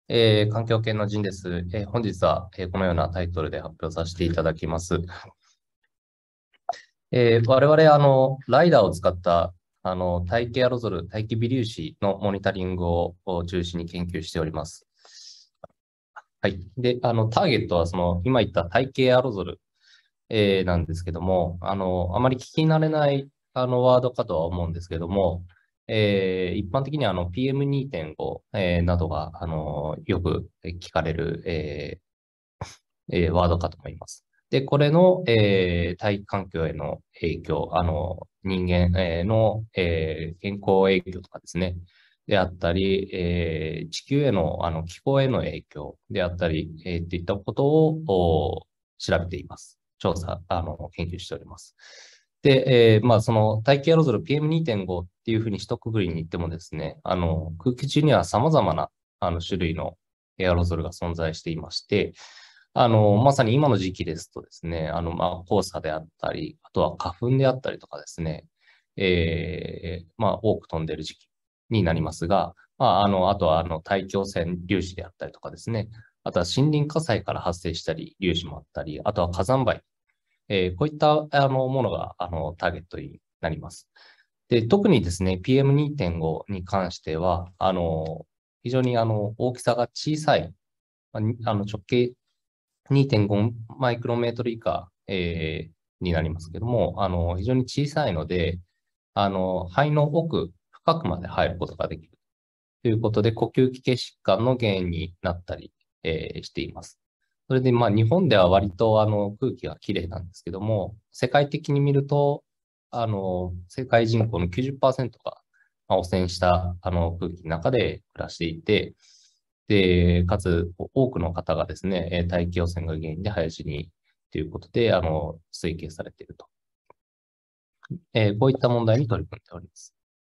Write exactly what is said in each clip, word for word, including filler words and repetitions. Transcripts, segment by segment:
えー環境系の陣です。えー本日は、えーこのようなタイトルで発表させていただきます。えー我々、あの、ライダーを使った、あの、大気アロゾル、大気微粒子のモニタリングをを中心に研究しております。はい。で、あの、ターゲットは、その、今言った大気アロゾル、えーなんですけども、あの、あまり聞き慣れない、あの、ワードかとは思うんですけども、えー一般的には、あの、ピーエムにてんご、えーなどが、あの、よく聞かれる、えーえーワードかと思います。で、これの、えー大気環境への影響、あの、人間、えーの、えー健康影響とかですね、であったり、えー地球への、あの気候への影響であったり、えーっていったことをお調べています。調査、あの、研究しております。で、えーまあ、その大気アロゾル ピーエムにてんご っていうふうに一括りに言ってもですね、あの、空気中には様々なあの種類のエアロゾルが存在していまして、あの、まさに今の時期ですとですね、あの、まあ、黄砂であったり、あとは花粉であったりとかですね、えー、まあ、多く飛んでいる時期になりますが、まあ、あの、あとは、あの、大気汚染粒子であったりとかですね、あとは森林火災から発生したり、粒子もあったり、あとは火山灰、えーこういった、あの、ものが、あの、ターゲットになります。で、特にですね、ピーエムにてんご に関しては、あの、非常に、あの、大きさが小さい、あにあの直径にてんごマイクロメートル以下、えーになりますけども、あの、非常に小さいので、あの、肺の奥深くまで入ることができるということで、呼吸器系疾患の原因になったり、えーしています。それで、まあ、日本では割とあの空気がきれいなんですけども、世界的に見ると、あの、世界人口のきゅうじゅっパーセントが、まあ、汚染したあの空気の中で暮らしていて、で、かつ、多くの方がですね、えー大気汚染が原因で早死にということで、あの、推計されていると。えーこういった問題に取り組んでおります。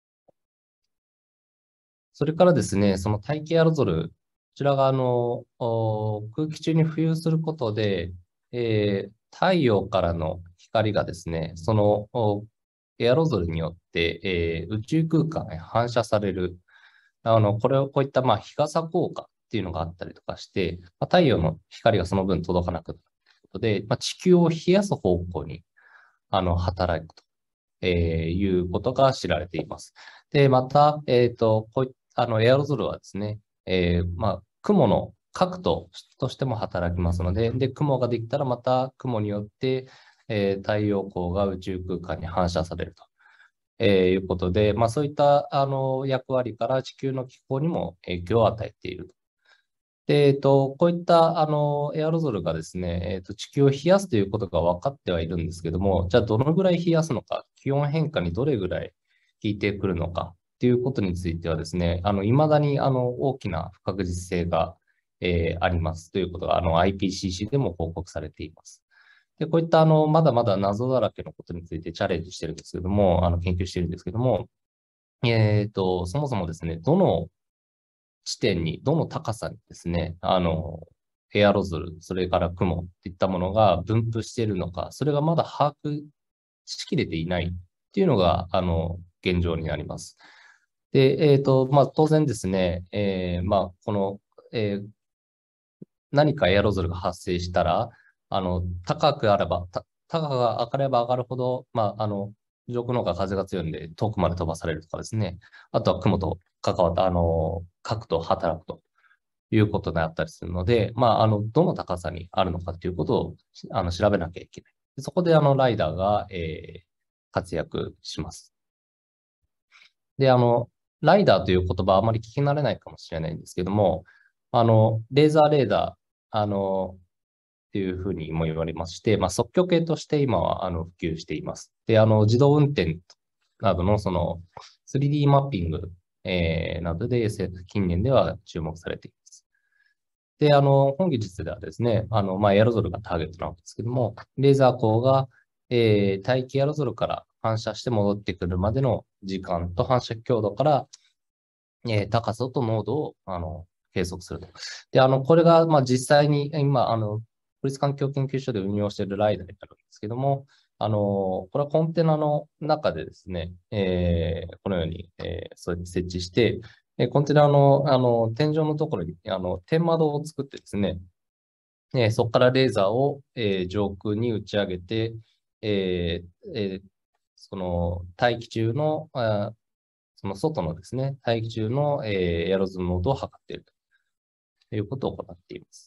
それからですね、その大気アロゾル、こちらがあの、お空気中に浮遊することで、えー太陽からの光がですね、そのおエアロゾルによって、えー宇宙空間へ反射される。あの、これをこういったまあ日傘効果っていうのがあったりとかして、まあ、太陽の光がその分届かなくなるということで、まあ、地球を冷やす方向にあの働くと、えーいうことが知られています。で、また、えっと、こういあのエアロゾルはですね、えーまあ、雲の核ととしても働きますので、で、雲ができたらまた雲によって、えー太陽光が宇宙空間に反射されると。えーいうことで、まあ、そういったあの役割から地球の気候にも影響を与えていると。で、えっと、こういったあのエアロゾルがですね、えっと、地球を冷やすということが分かってはいるんですけども、じゃあどのぐらい冷やすのか、気温変化にどれぐらい効いてくるのかっていうことについてはですね、あの、未だにあの大きな不確実性が、えーありますということが、あの アイピーシーシー でも報告されています。で、こういったあの、まだまだ謎だらけのことについてチャレンジしてるんですけども、あの、研究してるんですけども、えっと、そもそもですね、どの地点に、どの高さにですね、あの、エアロゾル、それから雲っていったものが分布しているのか、それがまだ把握しきれていないっていうのが、あの、現状になります。で、えっと、まあ、当然ですね、えーまあ、この、えー何かエアロゾルが発生したら、あの、高くあれば、た高が上がれば上がるほど、まあ、あの、上空の方が風が強いんで、遠くまで飛ばされるとかですね。あとは雲と関わった、あの、核と働くということであったりするので、まあ、あの、どの高さにあるのかということを、あの、調べなきゃいけない。そこで、あの、ライダーが、えー活躍します。で、あの、ライダーという言葉はあまり聞き慣れないかもしれないんですけども、あの、レーザーレーダー、あの、っていうふうにも言われまして、まあ、即興系として今はあの普及しています。で、あの、自動運転などのその スリーディー マッピング、えーなどで近年では注目されています。で、あの、本技術ではですね、あの、まあ、エアロゾルがターゲットなわけですけども、レーザー光が、えー大気エアロゾルから反射して戻ってくるまでの時間と反射強度から、えー高さと濃度を、あの、計測すると。で、あの、これが、まあ、実際に今、あの、国立環境研究所で運用しているライダーになるんですけども、あの、これはコンテナの中でですね、えーこのように、えーそうやって設置して、 えこちらの、あの、天井のところに、あの、天窓を作ってですね、えそこからレーザーを、えー上空に打ち上げて、えーえーその大気中の、あその外のですね、大気中の、えーエアロゾル濃度を測っているということを行っています。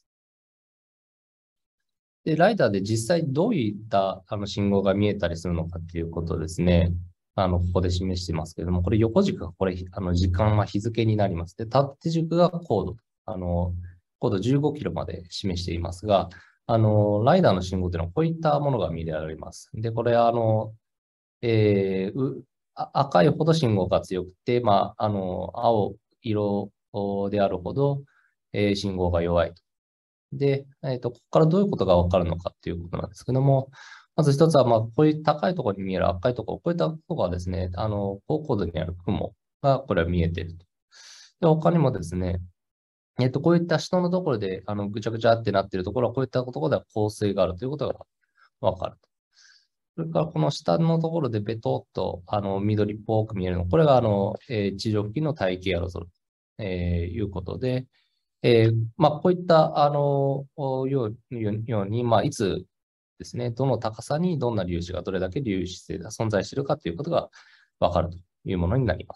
で、ライダーで実際どういったあの信号が見えたりするのかっていうことですね。あの、ここで示していますけれども、これ横軸がこれ、あの、時間は日付になります。で、縦軸が高度。あの、高度じゅうごキロまで示していますが、あの、ライダーの信号というのはこういったものが見られます。で、これ、あの、えーうあ赤いほど信号が強くて、まあ、あの、青色であるほど、えー信号が弱いと。で、えっと、ここからどういうことがわかるのかっていうことなんですけども、まず一つは、まあ、こういう高いところに見える赤いところ、こういったところはですね、あの、高高度にある雲が、これは見えていると。で、他にもですね、えっと、こういった下のところで、あの、ぐちゃぐちゃってなっているところは、こういったところでは降水があるということがわかると。それから、この下のところでベトっと、あの、緑っぽく見えるの、これが、あの、えー地上付近の大気アロゾル、えーいうことで、えーまあ、こういった、あの、ようように、まあ、いつですね、どの高さにどんな粒子がどれだけ粒子性が存在しているかということがわかるというものになります。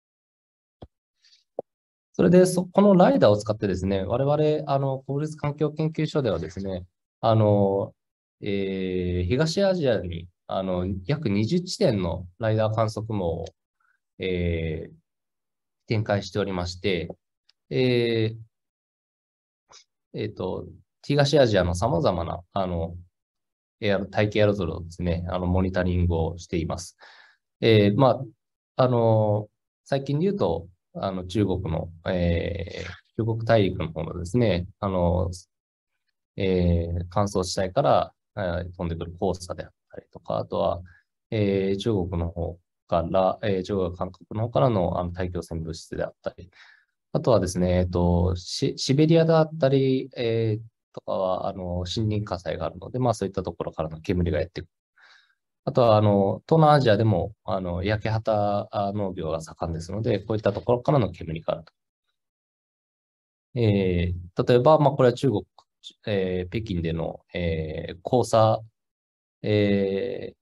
それで、そこのライダーを使ってですね、我々、あの、国立環境研究所ではですね、あの、えー東アジアに、あの、約にじゅう地点のライダー観測網を、えー展開しておりまして、えーえっと、東アジアの様々な、あの、エアロ大気エアロゾルをですね、あの、モニタリングをしています。えーまあ、あの、最近で言うと、あの、中国の、えー中国大陸の方のですね、あの、えー乾燥地帯から、えー飛んでくる黄砂であったりとか、あとは、えー中国の方から、えー中国、韓国の方からの、あの大気汚染物質であったり、あとはですね、えっと、シ、シベリアだったり、えーとかは、あの、森林火災があるので、まあそういったところからの煙がやってくる。あとは、あの、東南アジアでも、あの、焼け畑農業が盛んですので、こういったところからの煙があると。えー例えば、まあこれは中国、えー北京での、えー黄砂、え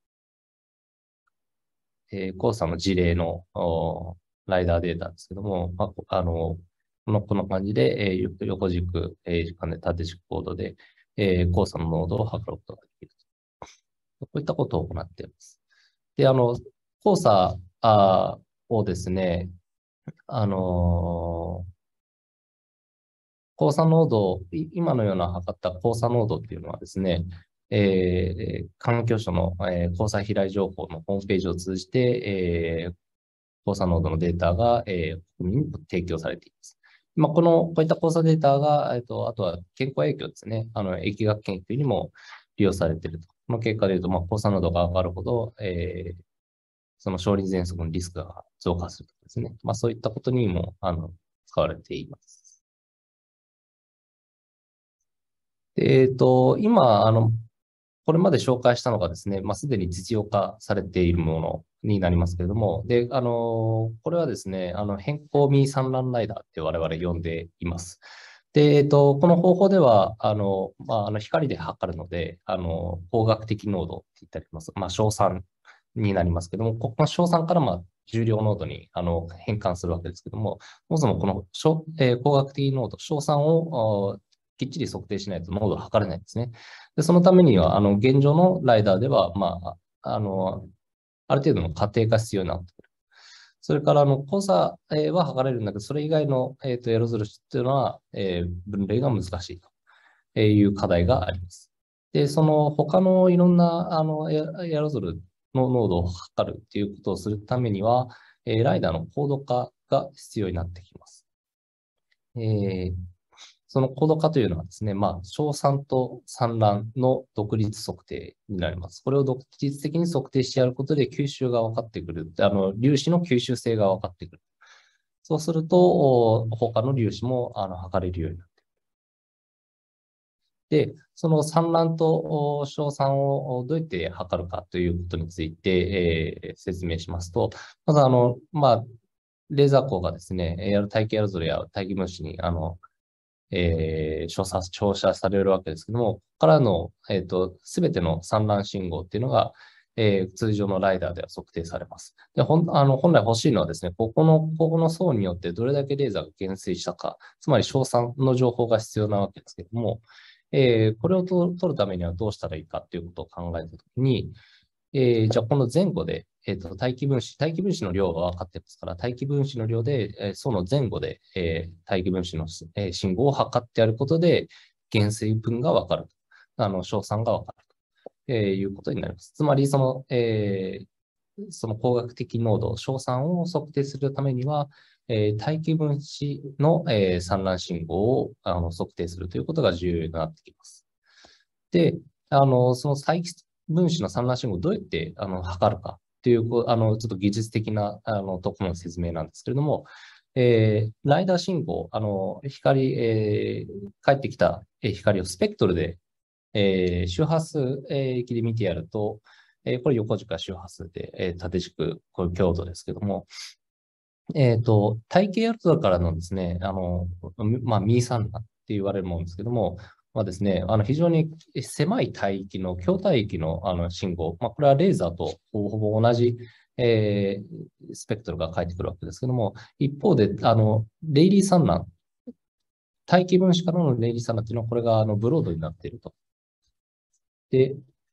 ーえー黄砂の事例のおライダーデータですけども、まあ、あの、この、この感じで、えー横軸、えー時間で縦軸コードで、えー黄砂の濃度を測ることができる。こういったことを行っています。で、あの、黄砂あをですね、あのー黄砂濃度、い今のような測った黄砂濃度っていうのはですね、えー環境省の、えー黄砂飛来情報のホームページを通じて、えー黄砂濃度のデータが、えー国民に提供されています。まあ、この、こういった黄砂データが、えっと、あとは健康影響ですね。あの、疫学研究にも利用されていると。この結果で言うと、まあ、黄砂濃度が上がるほど、えーその小児喘息のリスクが増加するとですね。まあ、そういったことにも、あの、使われています。でえっと、今、あの、これまで紹介したのがですね、まあ、すでに実用化されているものになりますけれども、で、あの、これはですね、あの、変更ミー産卵ライダーって我々呼んでいます。で、えっと、この方法では、あの、まあ、あの、光で測るので、あの、光学的濃度って言ったりします。まあ、小酸になりますけども、ここの小酸から、まあ、重量濃度に、あの、変換するわけですけども、そもそもこの小、えー光学的濃度、小酸を、あきっちり測定しないと濃度を測れないんですね。で、そのためには、あの、現状のライダーでは、まあ、あの、ある程度の過程が必要になってくる。それから、あの、誤差えーは測れるんだけど、それ以外の、えっと、エロゾル値っていうのは、えー分類が難しいという課題があります。で、その他のいろんな、あの、エエアロゾルの濃度を測るっていうことをするためには、えーライダーの高度化が必要になってきます。えーその高度化というのはですね、まあ、小酸と産卵の独立測定になります。これを独立的に測定してやることで吸収が分かってくる。あの、粒子の吸収性が分かってくる。そうすると、他の粒子もあの測れるようになる。で、その産卵と小酸をどうやって測るかということについて、えー説明しますと、まずあの、まあ、 レーザー光がですね、エーアール 大気アルゾルや大気分子に、あの、えー、照射、照射されるわけですけども、ここからの、えっと、すべての散乱信号っていうのが、えー通常のライダーでは測定されます。で、ほん、あの、本来欲しいのはですね、ここの、ここの層によってどれだけレーザーが減衰したか、つまり硝酸の情報が必要なわけですけども、えーこれをと取るためにはどうしたらいいかということを考えたときに、えーじゃあこの前後で、えーと、大気分子、大気分子の量が分かってますから、大気分子の量で、えーその前後で、えー大気分子の、えー信号を測ってやることで、減衰分が分かる。あの、硝酸が分かると、えーいうことになります。つまり、その、えーその光学的濃度、硝酸を測定するためには、えー大気分子の、えー散乱信号をあの測定するということが重要になってきます。で、あの、その大気分子の散乱信号をどうやってあの測るかっていう、こうあの、ちょっと技術的なあのところの説明なんですけれども、えーライダー信号、あの、光、えー返ってきたえー光をスペクトルで、えー周波数えー域で見てやると、えーこれ横軸周波数で、えー縦軸、これ強度ですけども、えっと、体系アルトだからのですね、あの、まあ、ミーサンナって言われるものですけども、まあですね、あの非常に狭い帯域の、強帯域のあの信号、まあ、これはレーザーとほぼほぼ同じ、えースペクトルが返ってくるわけですけども、一方で、あの、レイリー散乱、大気分子からのレイリー散乱っていうのは、これがあのブロードになっていると。で、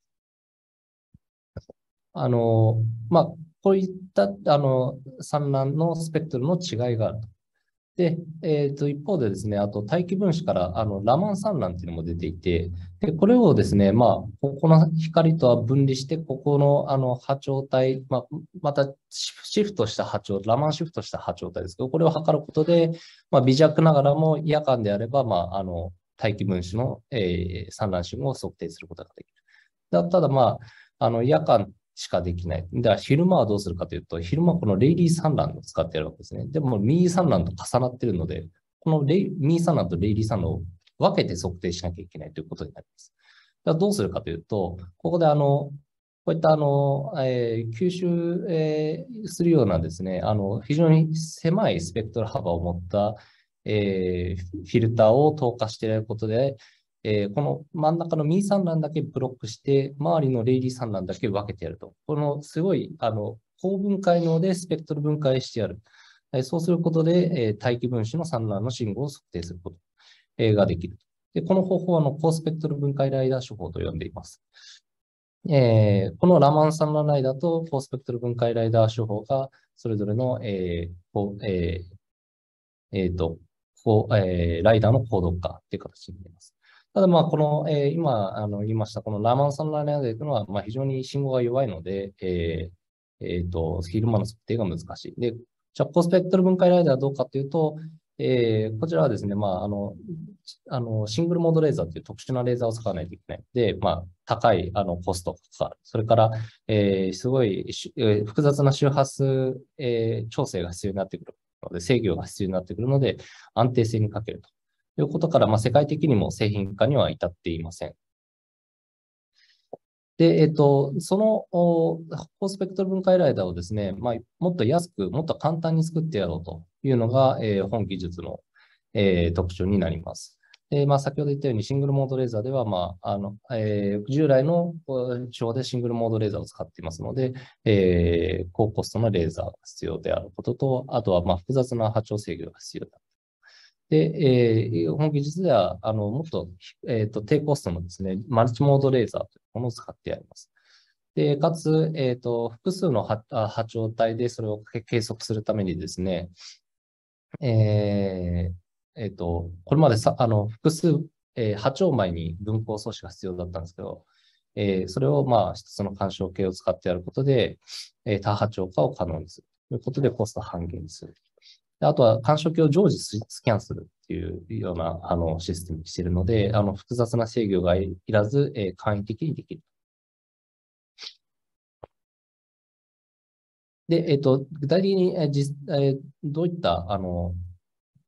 あの、まあ、こういったあの散乱のスペクトルの違いがあると。で、えっと、一方でですね、あと大気分子からあのラマン散乱っていうのも出ていて、で、これをですね、まあ、ここの光とは分離して、ここのあの波長帯、まあ、またシフトした波長、ラマンシフトした波長帯ですけど、これを測ることで、まあ、微弱ながらも夜間であれば、まあ、あの、大気分子の、えー散乱信号を測定することができる。だただ、まあ、あの、夜間しかできない。では、昼間はどうするかというと、昼間はこのレイリー産卵を使ってやるわけですね。でも、ミー産卵と重なっているので、このレイミー産卵とレイリー産卵を分けて測定しなきゃいけないということになります。だどうするかというと、ここであの、こういったあの、えー吸収、えーするようなですね、あの、非常に狭いスペクトル幅を持った、えーフィルターを透過してやることで、えーこの真ん中のミー産卵だけブロックして、周りのレイリー産卵だけ分けてやると。このすごい、あの、高分解能でスペクトル分解してやる。えーそうすることで、えー大気分子の産卵の信号を測定すること、えーができる。で、この方法はあの高スペクトル分解ライダー手法と呼んでいます。えーこのラマン産卵ライダーと高スペクトル分解ライダー手法が、それぞれの、えーこうえーえーとこうえーライダーの高度化という形になります。ただ、まあ、この、えー今あの言いました、このラマン産卵ライダーというのは、まあ、非常に信号が弱いので、えーえーと、昼間の測定が難しい。で、じゃあ、高スペクトル分解ライダーはどうかというと、えーこちらはですね、まあ、あの、あの、シングルモードレーザーという特殊なレーザーを使わないといけない。で、まあ、高い、あの、コストがかかる。それから、えーすごい、えー複雑な周波数、えー調整が必要になってくるので、制御が必要になってくるので、安定性に欠けるということから、まあ、世界的にも製品化には至っていません。で、えっと、そのお高スペクトル分解ライダーをですね、まあ、もっと安く、もっと簡単に作ってやろうというのが、えー本技術の、えー特徴になります。で、まあ、先ほど言ったようにシングルモードレーザーでは、まあ、あの、えー従来の手法でシングルモードレーザーを使っていますので、えー高コストのレーザーが必要であることと、あとは、まあ、複雑な波長制御が必要だ。で、えー本技術では、あの、もっと、えっと、低コストのですね、マルチモードレーザーというものを使ってやります。で、かつ、えっと、複数の波波長帯でそれを計測するためにですね、えーえっと、これまでさ、あの、複数、えー波長前に分光素子が必要だったんですけど、えーそれを、まあ、一つの干渉計を使ってやることで、えー多波長化を可能にするということで、コスト半減にする。であとは、干渉計を常時スキャンするっていうようなあのシステムにしているので、あの複雑な制御がいらず、えー簡易的にできる。で、えっと、具体的に、えー実えーどういったあの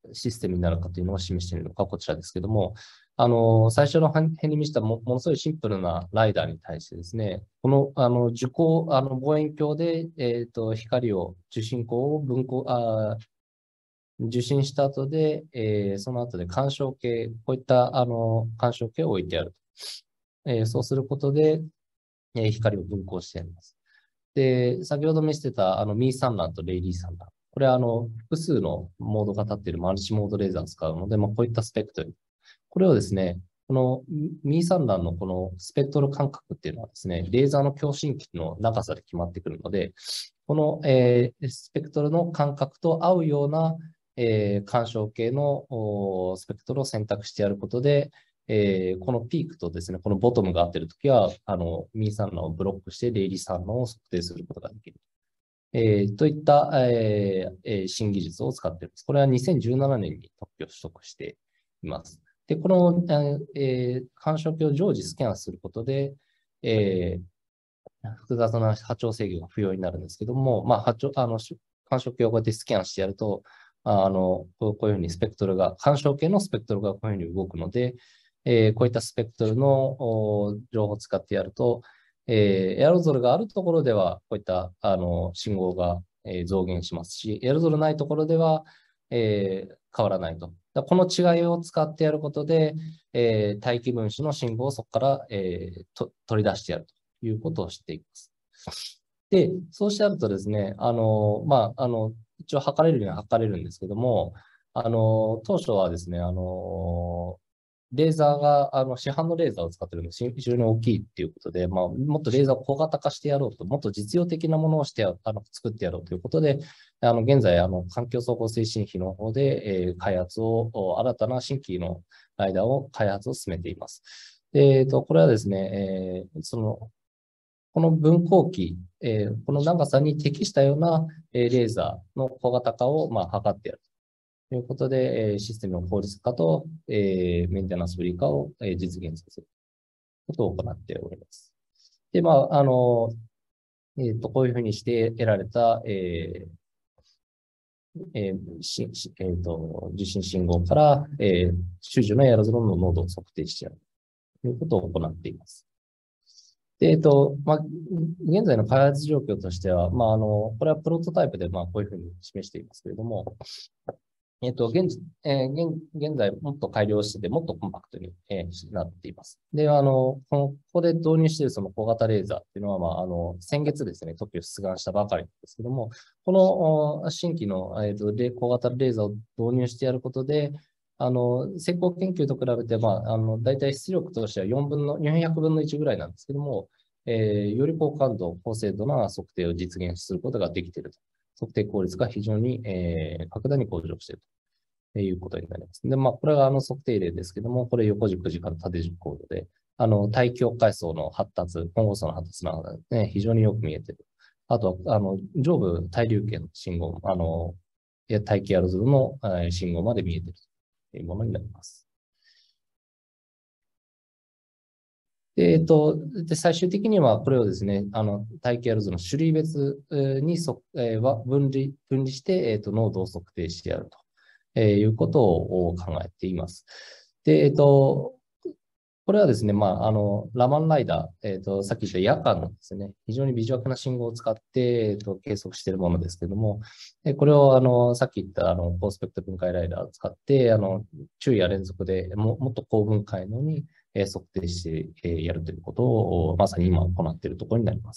システムになるかというのを示しているのがこちらですけども、あの、最初の辺に見せたもものすごいシンプルなライダーに対してですね、この、あの、受光、あの、望遠鏡で、えっと、光を、受信光を分光、あ受信した後で、えーその後で干渉計、こういったあの干渉計を置いてある。えーそうすることで、えー光を分光してやります。で、先ほど見せてたあのミー産卵とレイリー産卵。これはあの複数のモードが立っているマルチモードレーザーを使うので、まあ、こういったスペクトル。これをですね、このミー産卵のこのスペクトル間隔っていうのはですね、レーザーの共振器の長さで決まってくるので、この、えースペクトルの間隔と合うような、えー干渉系のスペクトルを選択してやることで、えーこのピークとですね、このボトムが合っているときは、あの、ミー産卵をブロックして、レイリー産卵を測定することができる。えーといった、えーえー新技術を使っています。これはにせんじゅうななねんに特許を取得しています。で、この、えー、干渉鏡を常時スキャンすることで、えー複雑な波長制御が不要になるんですけども、まあ、波長、あの、干渉鏡をこうやってスキャンしてやると、あの、こういうふうにスペクトルが、干渉系のスペクトルがこういうふうに動くので、えーこういったスペクトルの情報を使ってやると、えーエアロゾルがあるところでは、こういったあの信号が、えー増減しますし、エアロゾルないところでは、えー変わらないと。この違いを使ってやることで、えー大気分子の信号をそこから、えーと取り出してやるということをしています。で、そうしてやるとですね、あの、まあ、あの、一応測れるには測れるんですけども、あの、当初はですね、あの、レーザーが、あの、市販のレーザーを使っているので、非常に大きいっていうことで、まあ、もっとレーザーを小型化してやろうと、もっと実用的なものをしてあの、作ってやろうということで、あの、現在、あの、環境総合推進費の方で、えー開発を、新たな新規のライダーを開発を進めています。で、えっと、これはですね、えーその、この分光器、えーこの長さに適したような、えーレーザーの小型化を、まあ、測ってやるということで、えーシステムの効率化と、えーメンテナンスフリー化を、えー実現させることを行っております。で、まあ、あの、えっと、こういうふうにして得られた、えーえーししえーと、受信信号から、えー、周囲のエアロゾルの濃度を測定してやるということを行っています。で、えっと、まあ、現在の開発状況としては、まあ、あの、これはプロトタイプで、まあ、こういうふうに示していますけれども、えっと、現、えー現、現在もっと改良してて、もっとコンパクトに、えーなっています。で、あの、この、ここで導入しているその小型レーザーっていうのは、まあ、あの、先月ですね、特許を出願したばかりなんですけども、このお新規の、えっと、レ小型レーザーを導入してやることで、あの、先行研究と比べて、まあ、あの、大体出力としてはよんぶんの、よんひゃくぶんのいちぐらいなんですけども、えーより高感度、高精度な測定を実現することができていると。測定効率が非常に、えー格段に向上しているということになります。で、まあ、これはあの測定例ですけども、これ横軸時間縦軸コードで、あの、大気境界層の発達、混合層の発達などがね、非常によく見えている。あとは、あの、上部対流圏の信号、あの、大気アルズのえー信号まで見えているというものになります。で、えっと、で、最終的にはこれをですね、あの、大気アルズの種類別えーにそ、えーは分離、分離して、えっと、濃度を測定してやると、えーいうことを考えています。で、えっと、これはですね、まあ、あの、ラマンライダー、えっと、さっき言った夜間のですね、非常に微弱な信号を使って、えっと、計測しているものですけども、でこれを、あの、さっき言った、あの、高スペクトル分解ライダーを使って、あの、昼夜連続でももっと高分解のに、えー測定して、えーやるということを、まさに今行っているところになります。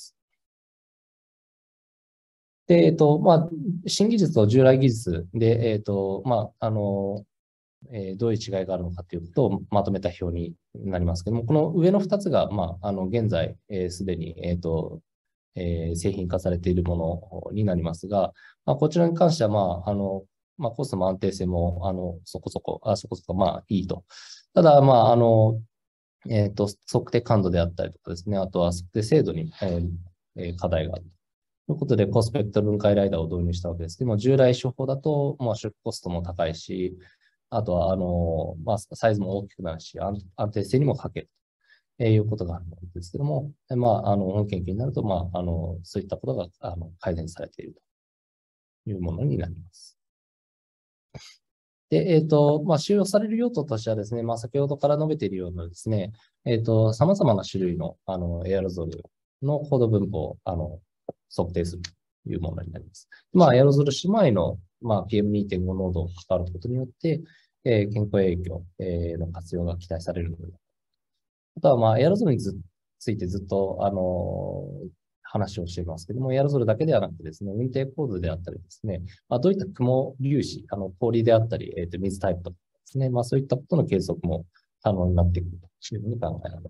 で、えっと、まあ、新技術と従来技術で、えっと、まあ、あの、えーどういう違いがあるのかということをまとめた表になりますけども、この上のふたつが、まあ、あの、現在、す、えー、で、に、えっと、えー製品化されているものになりますが、まあ、こちらに関しては、まあ、あの、まあ、コストも安定性も、あの、そこそこ、あ、そこそこ、まあ、いいと。ただ、まあ、あの、えっと、測定感度であったりとかですね、あとは測定精度に、えーえー課題がある。ということで、コスペクトル分解ライダーを導入したわけです。でも、従来手法だと、まあ、出コストも高いし、あとは、あの、まあ、サイズも大きくなるし、安安定性にも欠けるということがあるんですけども、まあ、あの、本研究になると、まあ、あの、そういったことが、あの、改善されているというものになります。 で、えっと、まあ、収容される用途としてはですね、まあ、先ほどから述べているようなですね、えっと、様々な種類の、あの、エアロゾルのコード分布を、あの、測定するというものになります。まあ、エアロゾル姉妹の、まあ、ピーエムにてんご 濃度を関わることによって、えー健康影響、えーの活用が期待されるので、あとは、まあ、エアロゾルにつついてずっと、あの話をしていますけども、エアロゾルだけではなくてですね、運転構図であったりですね、まあ、どういった雲粒子、あの氷であったり、えーと、水タイプとかですね、まあ、そういったことの計測も可能になってくるというふうに考えられます。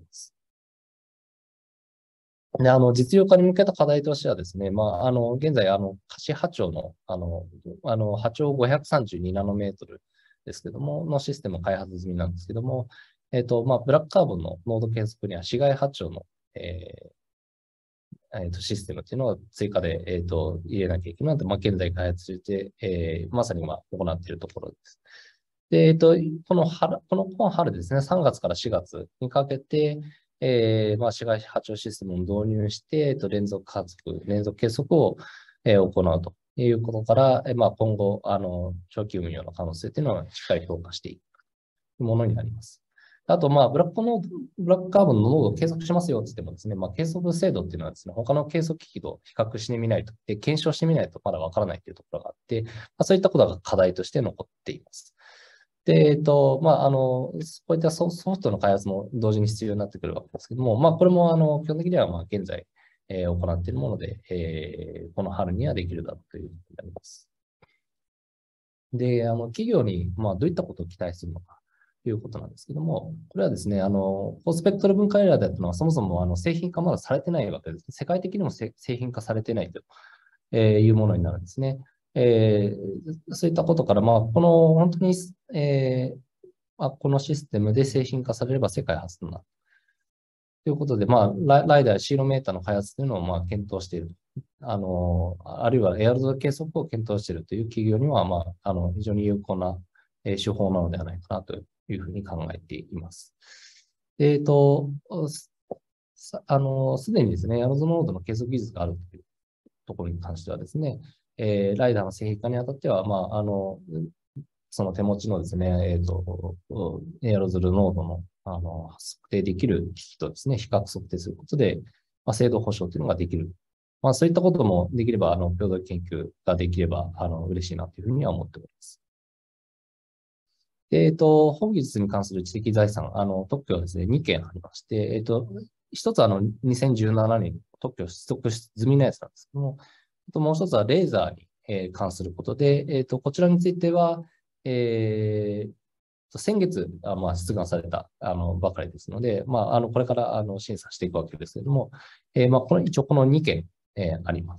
で、あの、実用化に向けた課題としてはですね、まあ、あの、現在、あの、可視波長の、あの、あの、波長ごひゃくさんじゅうにナノメートルですけども、のシステムを開発済みなんですけども、えっと、まあ、ブラックカーボンの濃度計測には市外波長の、えーえーと、システムっていうのを追加で、えーと、入れなきゃいけないので、まあ、現在開発中で、えーまさに今行っているところです。で、えっと、この春、この今春ですね、さんがつからしがつにかけて、えーまあ、市街波長システムを導入して、えっと、連続観測、連続計測を、えー行うということから、えーまあ、今後、あの、長期運用の可能性というのはしっかり評価していくものになります。あと、まあ、ブラックの、ブラックカーボンの濃度を計測しますよって言ってもですね、まあ、計測精度っていうのはですね、他の計測機器と比較してみないと、で、検証してみないとまだわからないというところがあって、まあ、そういったことが課題として残っています。で、えっと、まあ、あの、こういったソフトの開発も同時に必要になってくるわけですけども、まあ、これも、あの、基本的には、まあ、現在、えー、行っているもので、えー、この春にはできるだろうというふうになります。で、あの、企業に、まあ、どういったことを期待するのかということなんですけども、これはですね、あの、高スペクトル分解エラーだというのは、そもそも、あの、製品化まだされてないわけです。世界的にも製品化されてないというものになるんですね。えー、そういったことから、まあ、この、本当に、えーまあ、このシステムで製品化されれば世界初となる。ということで、まあ、ラライダー、シーロメーターの開発というのを、まあ、検討している。あの、あるいはエアロゾル計測を検討しているという企業には、まあ、あの、非常に有効な、えー手法なのではないかなというふうに考えています。えっと、さあの、すでにですね、エアロゾル濃度の計測技術があるというところに関してはですね、えーライダーの製品化にあたっては、まあ、あの、その手持ちのですね、えっと、エアロゾル濃度の、あの、測定できる機器とですね、比較測定することで、まあ、精度保証というのができる。まあ、そういったこともできれば、あの、共同研究ができれば、あの、嬉しいなというふうには思っております。で、えっと、本技術に関する知的財産、あの、特許はですね、にけんありまして、えっと、一つはあの、にせんじゅうななねんに特許取得済みのやつなんですけども、あともう一つはレーザーに、えー関することで、えっと、こちらについては、えー先月、あまあ、出願されたあのばかりですので、まあ、あのこれからあの審査していくわけですけれども、えーまあ、この一応このにけん、えーあります。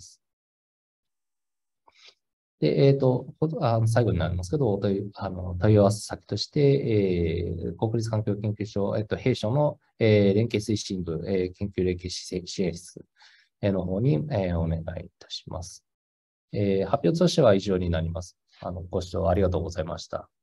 で、えっと、あの最後になりますけど、問いあの問い合わせ先として、えー国立環境研究所、えっと、弊社の、えー連携推進部、えー研究連携支援室の方に、えーお願いいたします。えー発表としては以上になります。あのご視聴ありがとうございました。